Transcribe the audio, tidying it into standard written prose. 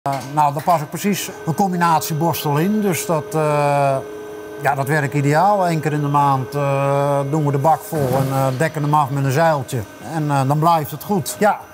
Nou, daar pas ik precies een combinatieborstel in, dus dat, ja, dat werkt ideaal. 1 keer in de maand doen we de bak vol en dekken hem af met een zeiltje. En dan blijft het goed. Ja.